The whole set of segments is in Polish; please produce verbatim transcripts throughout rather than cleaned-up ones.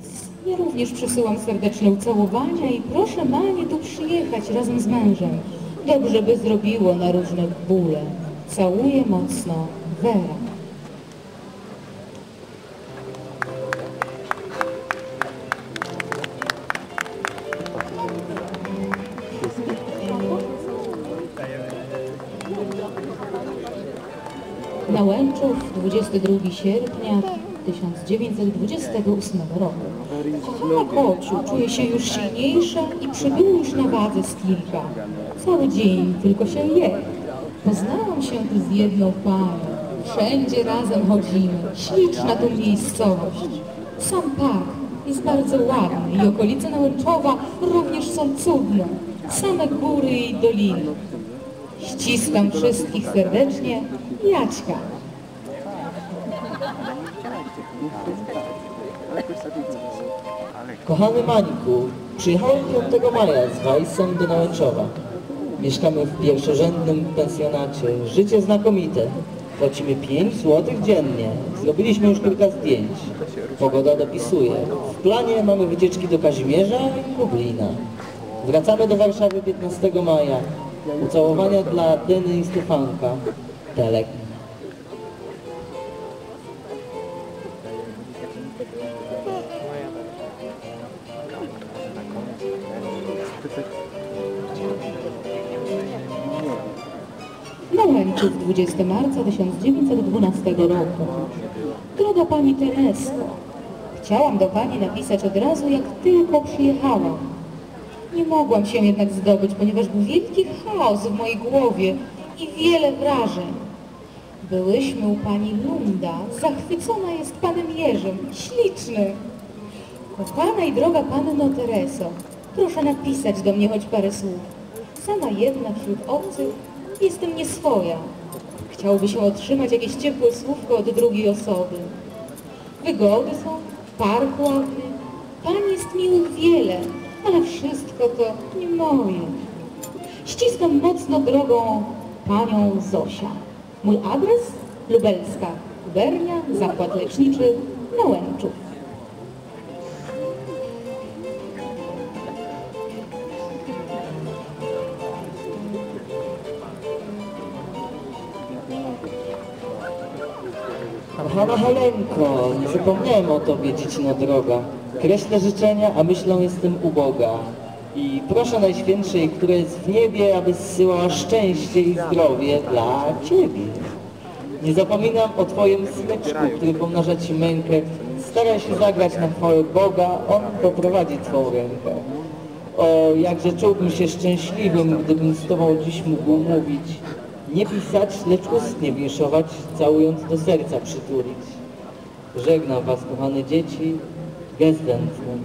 Ja również przesyłam serdeczne ucałowania i proszę Manię tu przyjechać razem z mężem. Dobrze by zrobiło na różne bóle. Całuję mocno, Wera. Nałęczów, dwudziestego drugiego sierpnia tysiąc dziewięćset dwudziestego ósmego roku. Kochana kociu, czuję się już silniejsza i przybyło już na wadze z kilka. Cały dzień tylko się je. Poznałam się tu z jedną panią. Wszędzie razem chodzimy. Śliczna tu miejscowość. Sam park jest bardzo ładny i okolice Nałęczowa również są cudne. Same góry i doliny. Ściskam wszystkich serdecznie, Jaćka. Kochany Mańku, przyjechałem piątego maja z Wajsem do Nałęczowa. Mieszkamy w pierwszorzędnym pensjonacie. Życie znakomite. Płacimy pięć złotych dziennie. Zrobiliśmy już kilka zdjęć. Pogoda dopisuje. W planie mamy wycieczki do Kazimierza i Lublina. Wracamy do Warszawy piętnastego maja. Ucałowania dla Deny i Stefanka. Telek. Nałęczów, dwudziestego marca tysiąc dziewięćset dwunastego roku. Droga pani Teresko, chciałam do pani napisać od razu, jak tylko przyjechałam. Nie mogłam się jednak zdobyć, ponieważ był wielki chaos w mojej głowie i wiele wrażeń. Byłyśmy u pani Lunda, zachwycona jest panem Jerzym, śliczny. Kochana i droga panno Tereso, proszę napisać do mnie choć parę słów. Sama jedna wśród obcych jestem nieswoja. Chciałoby się otrzymać jakieś ciepłe słówko od drugiej osoby. Wygody są, park ładny, pań jest miłych wiele, ale wszystko to nie moje. Ściskam mocno drogą panią Zosia. Mój adres? Lubelska Gubernia, Zakład Leczniczy, Nałęczów. Kochana Helenko, nie zapomniałem o tobie, dziecino droga. Kreślę życzenia, a myślą jestem uboga. I proszę Najświętszej, która jest w niebie, aby zsyłała szczęście i zdrowie dla ciebie. Nie zapominam o twoim syneczku, który pomnaża ci mękę. Staraj się zagrać na chwałę Boga, on poprowadzi twą rękę. O, jakże czułbym się szczęśliwym, gdybym z tobą dziś mógł mówić. Nie pisać, lecz ustnie winszować, całując do serca przytulić. Żegnam was, kochane dzieci, Gesdentny.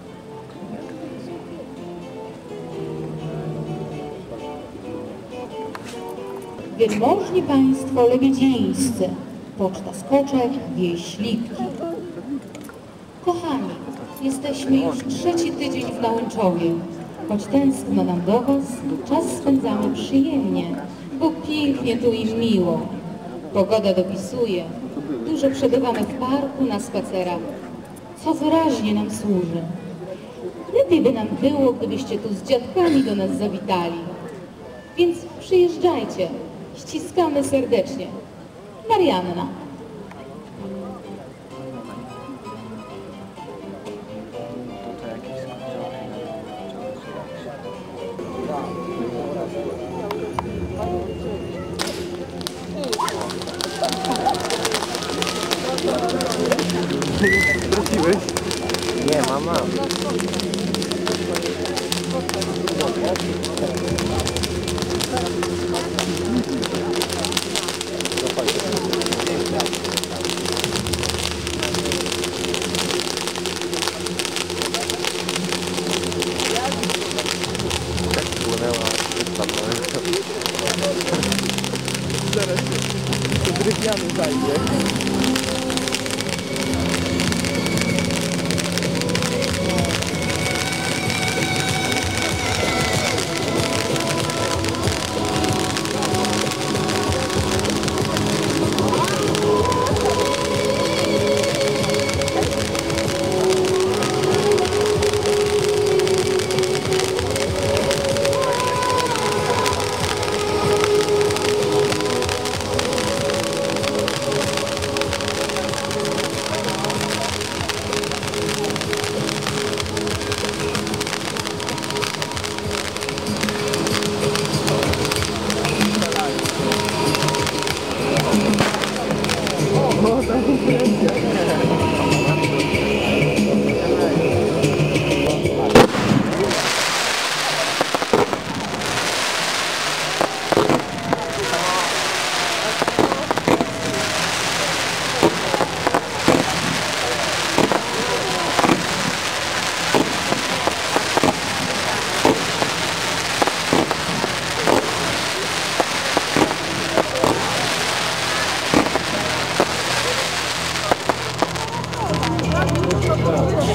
Wielmożni państwo lebedzieńscy, poczta Skoczek, wieś Lipki. Kochani, jesteśmy już trzeci tydzień w Nałęczowie. Choć tęskno nam do was, czas spędzamy przyjemnie, bo pięknie tu i miło. Pogoda dopisuje, dużo przebywamy w parku, na spacerach, co wyraźnie nam służy. Lepiej by nam było, gdybyście tu z dziadkami do nas zawitali. Więc przyjeżdżajcie, ściskamy serdecznie. Marianna. Wróciłeś? Nie, mama. Tak płynęła, wypadła. Zaraz to drewniany zajdzie.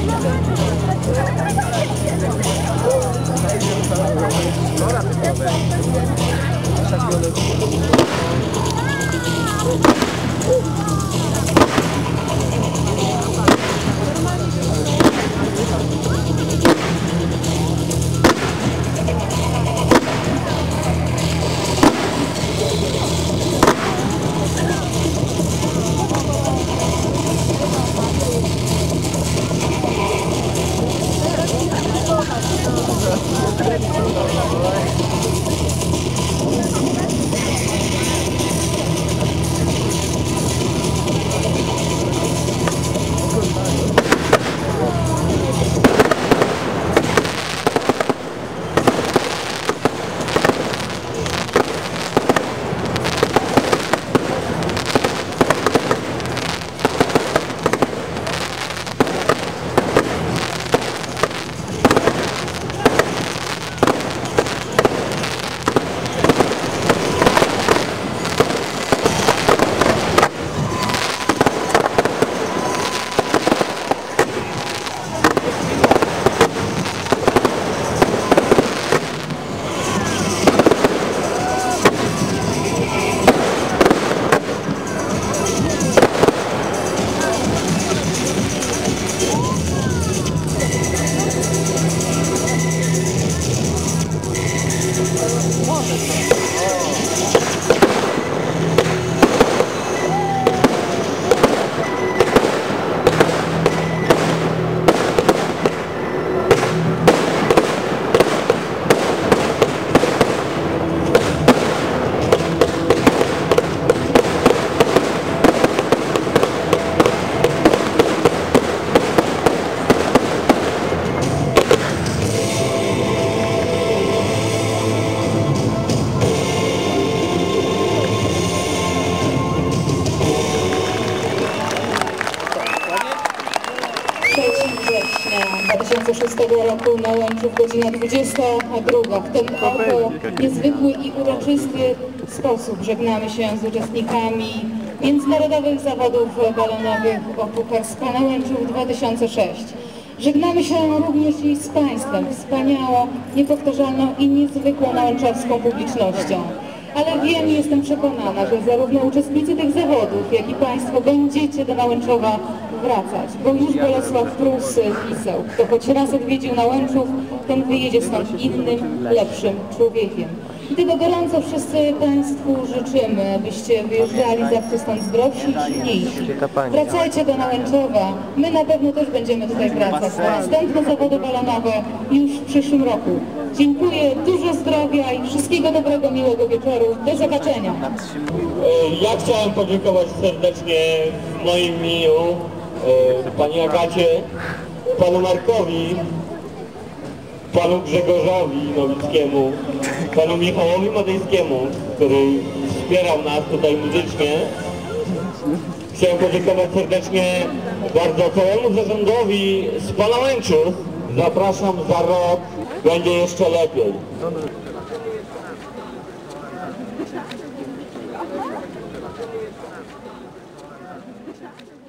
dwa tysiące szóstego roku na Łęczów, godzina dwudziesta druga. W ten oto niezwykły i uroczysty sposób żegnamy się z uczestnikami międzynarodowych zawodów balonowych o Puchar Spana Łęczów dwa tysiące sześć. Żegnamy się również i z Państwem, wspaniałą, niepowtarzalną i niezwykłą nałęczowską publicznością. Ale wiem i jestem przekonana, że zarówno uczestnicy tych zawodów, jak i Państwo będziecie do Nałęczowa wracać, bo już Bolesław Prus pisał, kto choć raz odwiedził Nałęczów, ten wyjedzie stąd innym, lepszym człowiekiem. I tego gorąco wszyscy Państwu życzymy, abyście wyjeżdżali zawsze stąd zdrowsi i silniejsi. Wracajcie do Nałęczowa, my na pewno też będziemy tutaj wracać, bo następne zawody balonowe już w przyszłym roku. Dziękuję, dużo zdrowia i wszystkiego dobrego, miłego wieczoru. Do zobaczenia. Ja chciałem podziękować serdecznie w moim imieniu pani Agacie, panu Markowi, panu Grzegorzowi Nowickiemu, panu Michałowi Madejskiemu, który wspierał nas tutaj muzycznie. Chciałem podziękować serdecznie bardzo całemu zarządowi z Pana Łęczów. Zapraszam za rok, będzie jeszcze lepiej. Thank you.